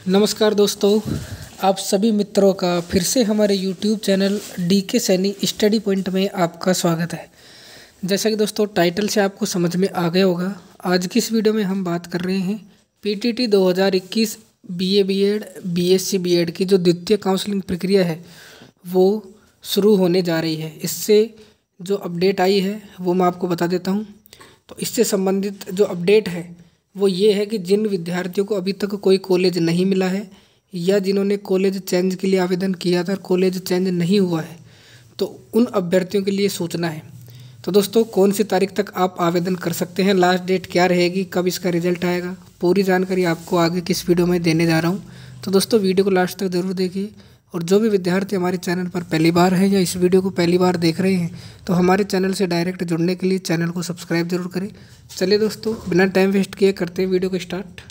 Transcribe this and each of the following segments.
नमस्कार दोस्तों, आप सभी मित्रों का फिर से हमारे YouTube channel DK Saini study point में आपका स्वागत है। जैसा कि दोस्तों टाइटल से आपको समझ में आ गया होगा, आज की इस वीडियो में हम बात कर रहे हैं PTT 2021 BA BEd BSc BEd की जो द्वितीय काउंसलिंग प्रक्रिया है वो शुरू होने जा रही है। इससे जो अपडेट आई है वो मैं आपको बता देता हूँ। तो इससे संबंधित जो अपडेट है वो ये है कि जिन विद्यार्थियों को अभी तक कोई कॉलेज नहीं मिला है या जिन्होंने कॉलेज चेंज के लिए आवेदन किया था, कॉलेज चेंज नहीं हुआ है, तो उन अभ्यर्थियों के लिए सूचना है। तो दोस्तों कौन सी तारीख तक आप आवेदन कर सकते हैं, लास्ट डेट क्या रहेगी, कब इसका रिजल्ट आएगा, पूरी जानकारी आपको आगे किस वीडियो में देने जा रहा हूँ। तो दोस्तों वीडियो को लास्ट तक ज़रूर देखिए। और जो भी विद्यार्थी हमारे चैनल पर पहली बार है या इस वीडियो को पहली बार देख रहे हैं तो हमारे चैनल से डायरेक्ट जुड़ने के लिए चैनल को सब्सक्राइब जरूर करें। चलिए दोस्तों बिना टाइम वेस्ट किए करते हैं वीडियो को स्टार्ट।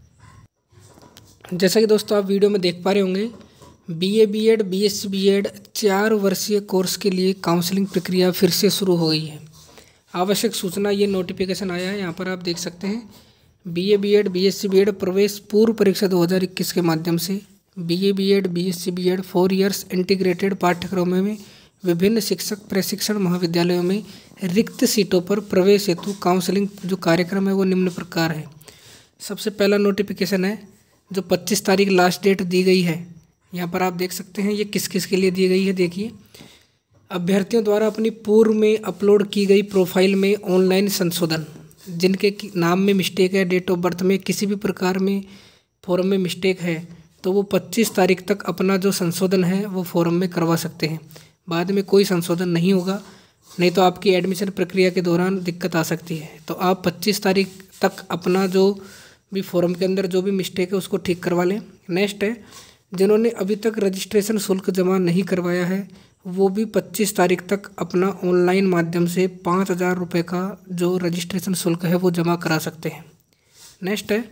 जैसा कि दोस्तों आप वीडियो में देख पा रहे होंगे, BA BEd BSc BEd 4 वर्षीय कोर्स के लिए काउंसलिंग प्रक्रिया फिर से शुरू हो गई है। आवश्यक सूचना ये नोटिफिकेशन आया है, यहाँ पर आप देख सकते हैं। BA BEd BSc BEd प्रवेश पूर्व परीक्षा 2021 के माध्यम से BA BEd BSc BEd 4 years integrated पाठ्यक्रमों में विभिन्न शिक्षक प्रशिक्षण महाविद्यालयों में रिक्त सीटों पर प्रवेश हेतु काउंसलिंग जो कार्यक्रम है वो निम्न प्रकार है। सबसे पहला नोटिफिकेशन है जो 25 तारीख लास्ट डेट दी गई है। यहाँ पर आप देख सकते हैं ये किस किस के लिए दी गई है। देखिए, अभ्यर्थियों द्वारा अपनी पूर्व में अपलोड की गई प्रोफाइल में ऑनलाइन संशोधन, जिनके नाम में मिस्टेक है, डेट ऑफ बर्थ में किसी भी प्रकार में फॉर्म में मिस्टेक है, तो वो 25 तारीख तक अपना जो संशोधन है वो फॉर्म में करवा सकते हैं। बाद में कोई संशोधन नहीं होगा, नहीं तो आपकी एडमिशन प्रक्रिया के दौरान दिक्कत आ सकती है। तो आप 25 तारीख तक अपना जो भी फॉर्म के अंदर जो भी मिस्टेक है उसको ठीक करवा लें। नेक्स्ट है, जिन्होंने अभी तक रजिस्ट्रेशन शुल्क जमा नहीं करवाया है वो भी 25 तारीख तक अपना ऑनलाइन माध्यम से 5,000 रुपये का जो रजिस्ट्रेशन शुल्क है वो जमा करा सकते हैं। नेक्स्ट है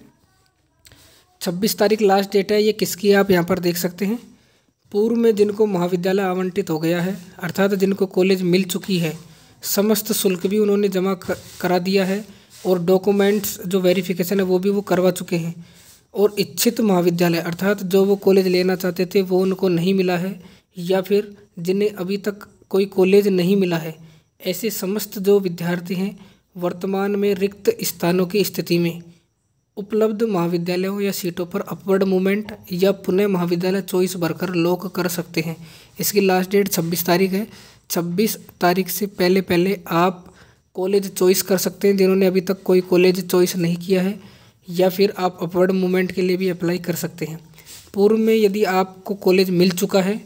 26 तारीख लास्ट डेट है। ये किसकी है आप यहाँ पर देख सकते हैं। पूर्व में जिनको महाविद्यालय आवंटित हो गया है, अर्थात जिनको कॉलेज मिल चुकी है, समस्त शुल्क भी उन्होंने जमा करा दिया है और डॉक्यूमेंट्स जो वेरिफिकेशन है वो भी वो करवा चुके हैं। और इच्छित महाविद्यालय अर्थात जो वो कॉलेज लेना चाहते थे वो उनको नहीं मिला है, या फिर जिन्हें अभी तक कोई कॉलेज नहीं मिला है, ऐसे समस्त जो विद्यार्थी हैं वर्तमान में रिक्त स्थानों की स्थिति में उपलब्ध महाविद्यालयों या सीटों पर अपवर्ड मूवमेंट या पुनः महाविद्यालय चॉइस भरकर लॉक कर सकते हैं। इसकी लास्ट डेट 26 तारीख है। 26 तारीख से पहले पहले आप कॉलेज चॉइस कर सकते हैं जिन्होंने अभी तक कोई कॉलेज चॉइस नहीं किया है, या फिर आप अपवर्ड मूवमेंट के लिए भी अप्लाई कर सकते हैं। पूर्व में यदि आपको कॉलेज मिल चुका है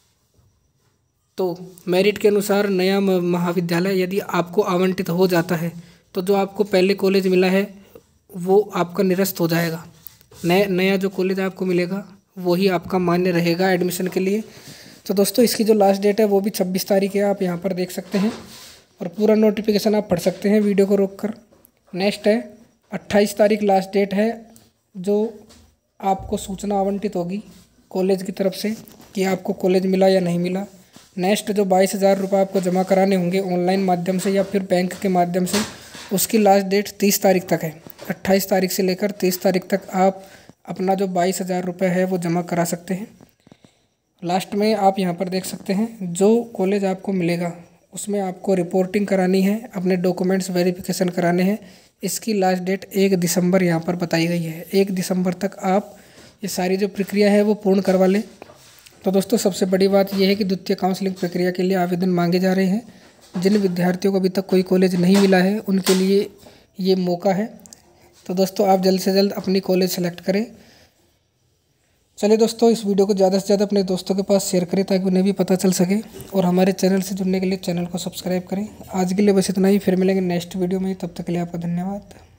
तो मेरिट के अनुसार नया महाविद्यालय यदि आपको आवंटित हो जाता है तो जो आपको पहले कॉलेज मिला है वो आपका निरस्त हो जाएगा। नया जो कॉलेज आपको मिलेगा वही आपका मान्य रहेगा एडमिशन के लिए। तो दोस्तों इसकी जो लास्ट डेट है वो भी 26 तारीख है, आप यहाँ पर देख सकते हैं। और पूरा नोटिफिकेशन आप पढ़ सकते हैं वीडियो को रोककर। नेक्स्ट है 28 तारीख लास्ट डेट है, जो आपको सूचना आवंटित होगी कॉलेज की तरफ से कि आपको कॉलेज मिला या नहीं मिला। नेक्स्ट जो 22,000 रुपये आपको जमा कराने होंगे ऑनलाइन माध्यम से या फिर बैंक के माध्यम से, उसकी लास्ट डेट 30 तारीख तक है। 28 तारीख से लेकर 30 तारीख तक आप अपना जो 22,000 रुपये है वो जमा करा सकते हैं। लास्ट में आप यहाँ पर देख सकते हैं जो कॉलेज आपको मिलेगा उसमें आपको रिपोर्टिंग करानी है, अपने डॉक्यूमेंट्स वेरिफिकेशन कराने हैं। इसकी लास्ट डेट 1 दिसंबर यहाँ पर बताई गई है। 1 दिसंबर तक आप ये सारी जो प्रक्रिया है वो पूर्ण करवा लें। तो दोस्तों सबसे बड़ी बात यह है कि द्वितीय काउंसलिंग प्रक्रिया के लिए आवेदन मांगे जा रहे हैं। जिन विद्यार्थियों को अभी तक कोई कॉलेज नहीं मिला है उनके लिए ये मौका है। तो दोस्तों आप जल्द से जल्द अपनी कॉलेज सेलेक्ट करें। चलिए दोस्तों इस वीडियो को ज़्यादा से ज़्यादा अपने दोस्तों के पास शेयर करें ताकि उन्हें भी पता चल सके, और हमारे चैनल से जुड़ने के लिए चैनल को सब्सक्राइब करें। आज के लिए बस इतना ही, फिर मिलेंगे नेक्स्ट वीडियो में। तब तक के लिए आपका धन्यवाद।